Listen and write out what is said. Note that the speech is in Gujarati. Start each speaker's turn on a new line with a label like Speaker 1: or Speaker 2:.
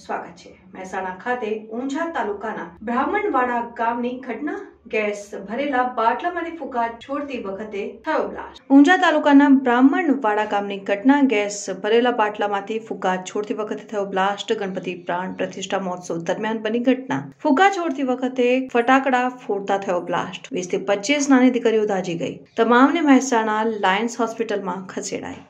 Speaker 1: સ્વાગત છે। મહેસાણા ખાતે ઊંઝા તાલુકાના બ્રાહ્મણવાડા ગામની ઘટના। ગેસ ભરેલા બાટલામાંથી ફુગાદ છોડતી વખતે થયો બ્લાસ્ટ। ઊંઝા તાલુકાના બ્રાહ્મણવાડા ગામની ઘટના। ગેસ ભરેલા બાટલામાંથી ફુગાદ છોડતી વખતે થયો બ્લાસ્ટ। ગણપતિ પ્રાણ પ્રતિષ્ઠા મહોત્સવ દરમિયાન બની ઘટના। ફુગા છોડતી વખતે ફટાકડા ફોડતા થયો બ્લાસ્ટ। 20 થી 25 નાની દીકરીઓ દાઝી ગઈ। તમામને મહેસાણા લાયન્સ હોસ્પિટલમાં ખસેડાઈ।